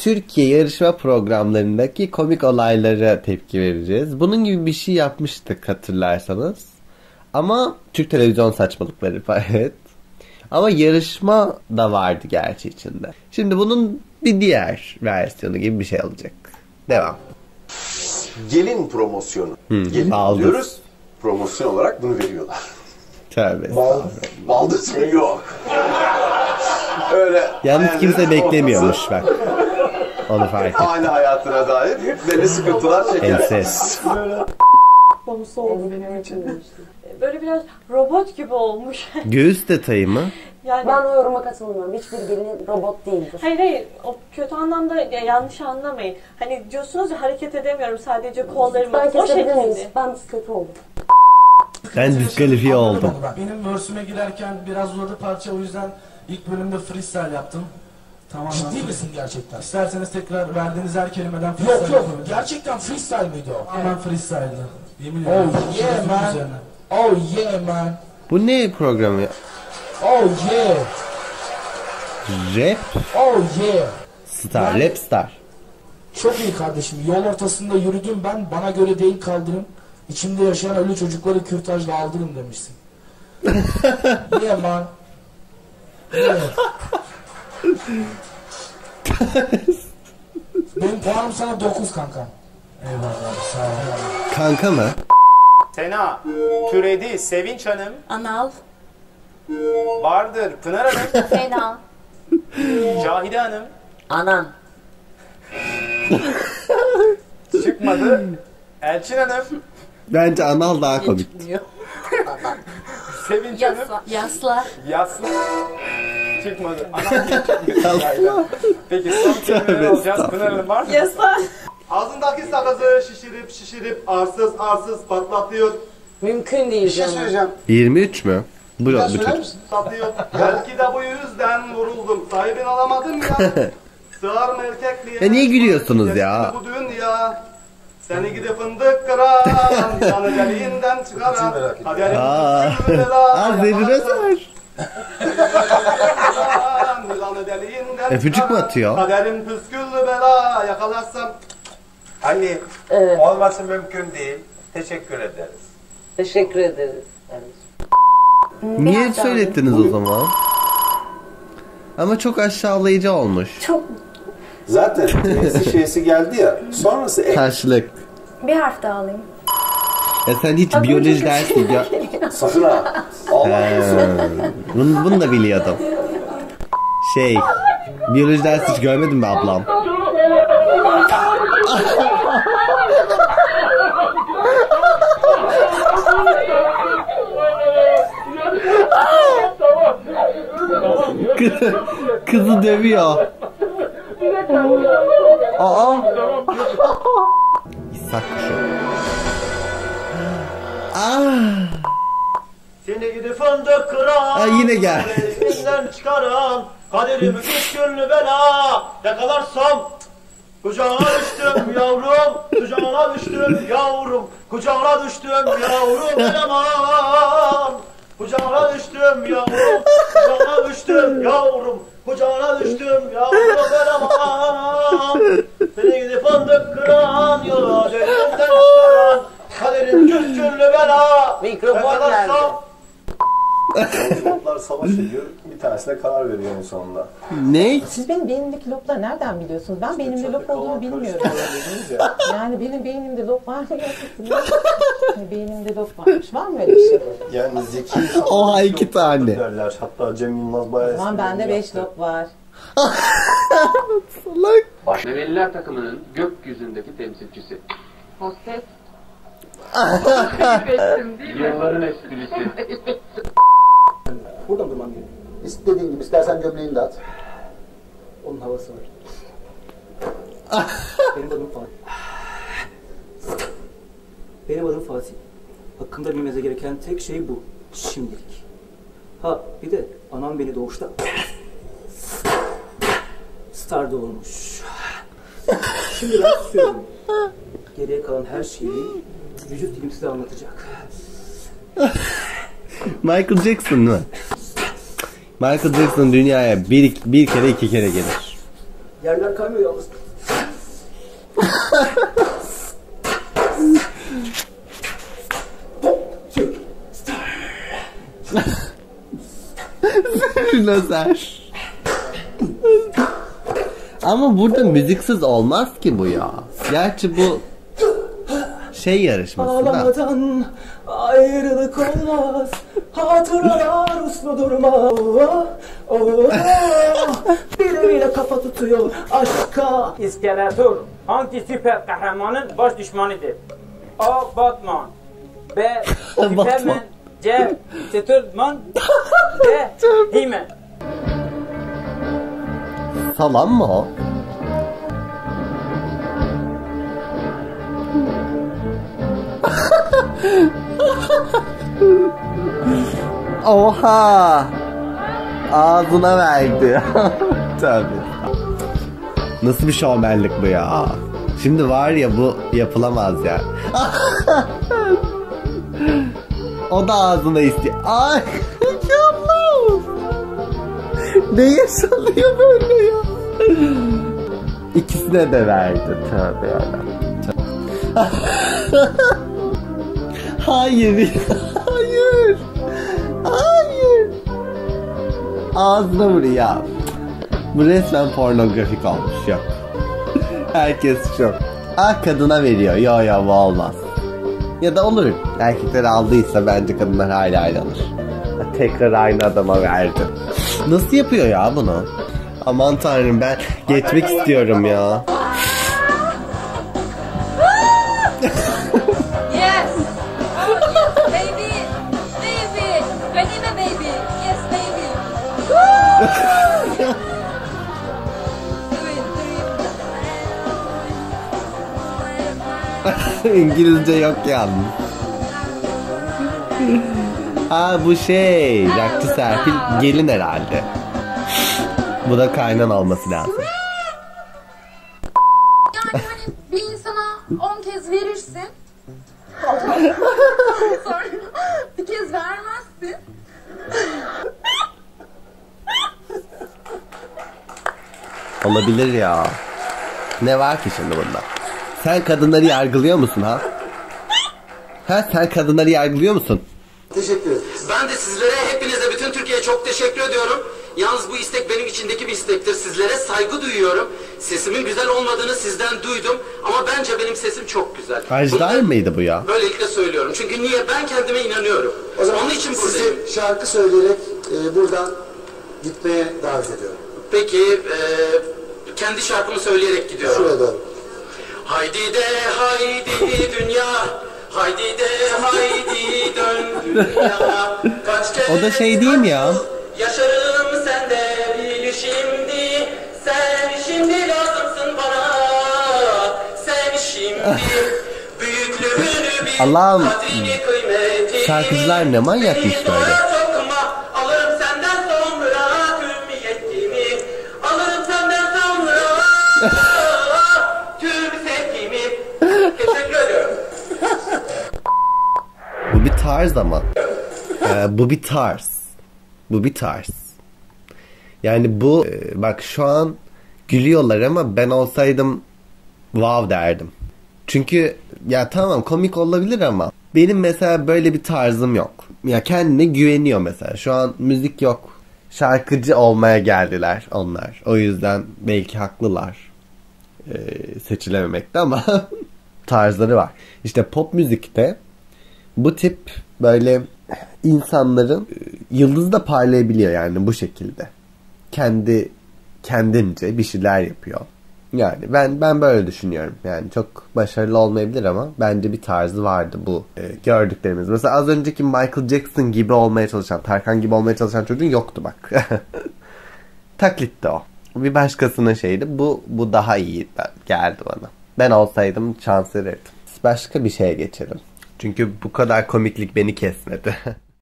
Türkiye yarışma programlarındaki komik olaylara tepki vereceğiz. Bunun gibi bir şey yapmıştık hatırlarsanız. Ama Türk televizyon saçmalıkları evet. Ama yarışma da vardı gerçi içinde. Şimdi bunun bir diğer versiyonu gibi bir şey olacak. Devam. Gelin promosyonu. Gelin alıyoruz. Promosyon olarak bunu veriyorlar. Tövbe. Baldız mı? Yok. Öyle. Yalnız kimse beklemiyormuş bak. Onu fark ettim. Aile hayatına dair belli sıkıntılar çeker. Enses. Konusu oldu benim için. Böyle biraz robot gibi olmuş. Göğüs detayı mı? Yani Ben o yoruma katılmıyorum. Hiçbir gelin robot değildir. Hayır, o kötü anlamda yanlış anlamayın. Hani diyorsunuz ya hareket edemiyorum sadece kollarımı. Ben O kesebilir miyiz? şekilde. Ben kötü oldum. Ben diskalifiye oldum. Benim verse'üme girerken biraz uzadı parça, o yüzden ilk bölümde freestyle yaptım. Tamam. Ciddi misin gerçekten? İsterseniz tekrar verdiğiniz her kelimeden freestyle Yok yok. yapabilirim. Gerçekten freestyle miydi o? Hemen freestyle'dı. Yemin ederim. Oh yeah man. Oh yeah man. Bu ne programı? Oh yeah. Rap Oh yeah. star, rap star. Çok iyi kardeşim. Yol ortasında yürüdüm ben. Bana göre değil kaldırım. İçimde yaşayan ölü çocukları kürtajla aldırın demişsin. Yeah man. Yeah. Benim puanım sana 9 kankam. Eyvallah. Sağ ol. Kanka mı? Sena, türedi Sevinç Hanım, Anal. vardır Pınar Hanım, Fena. Cahide Hanım, Anan. çıkmadı, Elçin Hanım, Bence anal daha komik. Sevinç Hanım, Yasla. Yaslı, çıkmadı. Anam diye çıkmıyor. Peki son kelimeleri alacağız. Pınar Hanım var mı? Yasla. Ağzındaki sakızı şişirip arsız patlatıyor. Mümkün değil canım. Söyleyeceğim. 23 mü? Bu tür. Patlatıyor. Belki de bu yüzden vuruldum. Sahibini alamadım ya. Sığar mı erkekliğe? Niye gülüyorsunuz ya? Bu dünya. Seni gidip fındık kıran. Yanı deliğinden çıkaran. Kaderim püsküllü bela. Zerrin Özer. Yanı deliğinden Öpücük mü atıyor? Kaderim püsküllü bela. Yakalarsam. Hani Evet. olması mümkün değil. Teşekkür ederiz. Teşekkür ederiz. Evet. Niye söylettiniz o zaman? Ama çok aşağılayıcı olmuş. Çok. Zaten şeysi geldi ya. Sonrası Karşılık. Bir harf daha alayım. Ya sen hiç biyoloji dersi ya. sakın ha. Allah Bunu da biliyordum. Biyoloji dersi hiç görmedin mi ablam? Kızı dövüyor. Aa. İshak kuşu. Seni gidip fındık kıran. Yine gel. Elinden çıkaran. Kaderimi püsküllü bela. Yakalarsam. Kucağına düştüm yavrum. Kucağına düştüm yavrum. Kucağına düştüm yavrum. Eleman. Kucağına düştüm yavrum. Kucağına düştüm yavrum. Kucağına düştüm yavrum eleman. Seni gidip fındık kıran. Yola derinden çıkaran. Kaderin püsküllü bela. Mikrofon nerede? Loplar savaş ediyor. Bir tanesine karar veriyor en sonunda. Ne? Siz benim beynimdeki lopları nereden biliyorsunuz? Ben beynimde lop olduğunu bilmiyorum. Yani benim beynimde lop var mı? Beynimde lop varmış. Var mı öyle bir şey? Yani zeki Oha 2 tane. derler. Hatta Cem Yılmaz bayağı Tamam bende 5 lop var. Salak. Memeliler takımının gökyüzündeki temsilcisi. Hostes. Yılların esprisi. Buradan durmam gerekiyor. İstediğin gibi, istersen gömleğini de at. Onun havası var. Benim adım Fatih. Benim adım Fatih. Hakkında bilmenize gereken tek şey bu. Şimdilik. Ha bir de anam beni doğuşta star doğurmuş. Şimdi ben susuyorum. Geriye kalan her şeyi vücut dilim size anlatacak. Michael Jackson mı? Michael Jackson dünyaya bir kere 2 kere gelir. Yerler kaymıyor yalnız. Lazer. Ama burada müziksiz olmaz ki bu ya. Gerçi bu şey yarışması da. Ağlamadan ayrılık olmaz. Hatıralar uslu durmaz. Bile bile kafa tutuyor aşka. İskeletor hangi süper kahramanın baş düşmanıdır? A. Batman, B. Superman, C. Superman, D. He-Man. Salam mı o? Oha! Ağzına verdi. Tabii. Nasıl bir şovmenlik bu ya? Şimdi var ya, bu yapılamaz ya. O da ağzına istiyor. Ay! Yalnız! Ne yaşanıyor böyle ya? İkisine de verdi. Tövbe yarabbim. Hayır. Hayır. Hayır. Ağzına vuruyor ya. Bu resmen pornografik olmuş. Yok. Herkes çok. Kadına veriyor. Yo bu olmaz. Ya da olur. Erkekler aldıysa bence kadınlar hala alır. Tekrar aynı adama verdi. Nasıl yapıyor ya bunu? Aman tanrım, ben geçmek istiyorum ya. Yes. Baby. Baby. Anime baby. Yes baby. İngilizce yok yalnız. Bu şey, Rakçı Serpil gelin herhalde. Bu da kaynan olması lazım. Yani hani bir insana 10 kez verirsin. Sonra bir kez vermezsin. Olabilir ya. Ne var ki şimdi bunda? Sen kadınları yargılıyor musun ha? Sen kadınları yargılıyor musun? Teşekkür ederim. Ben de sizlere, hepinize, bütün Türkiye'ye çok teşekkür ediyorum. Yalnız bu istek benim içindeki bir istektir. Sizlere saygı duyuyorum. Sesimin güzel olmadığını sizden duydum. Ama bence benim sesim çok güzel. Ajdar mıydı bu ya? Böylelikle söylüyorum. Çünkü niye? Ben kendime inanıyorum. O zaman onun için buradayım. sizi şarkı söyleyerek buradan gitmeye davet ediyorum. Peki, kendi şarkımı söyleyerek gidiyorum. Şuraya doğru. Haydi de haydi dünya, haydi de haydi dön dünya. Kaç kere O da şey değil mi ya? yaşarım sende bil şimdi. Sen şimdi lazımsın bana. Sen şimdi büyüklüğünü bil. Allah'ım, Kadrini kıymetini. şarkıcılar ne manyakmış böyle. Alırım senden sonra tüm yetkimi. Alırım senden sonra tüm sevgimi. Teşekkür ediyorum. Bu bir tarz ama. Bu bir tarz. Bu bir tarz. Yani bu bak şu an gülüyorlar ama ben olsaydım wow derdim. Çünkü ya tamam komik olabilir ama benim mesela böyle bir tarzım yok. Ya kendine güveniyor mesela. Şu an müzik yok. Şarkıcı olmaya geldiler onlar. O yüzden belki haklılar. Seçilememekte ama tarzları var. İşte pop müzikte bu tip böyle insanların yıldızı da parlayabiliyor yani bu şekilde. Kendince bir şeyler yapıyor. Yani ben böyle düşünüyorum. Yani çok başarılı olmayabilir ama bence bir tarzı vardı bu gördüklerimiz. Mesela az önceki Michael Jackson gibi olmaya çalışan, Tarkan gibi olmaya çalışan çocuğun yoktu bak. Taklitti o. Bir başkasının şeydi. Bu daha iyi geldi bana. Ben olsaydım şans verirdim. Başka bir şeye geçelim. Çünkü bu kadar komiklik beni kesmedi.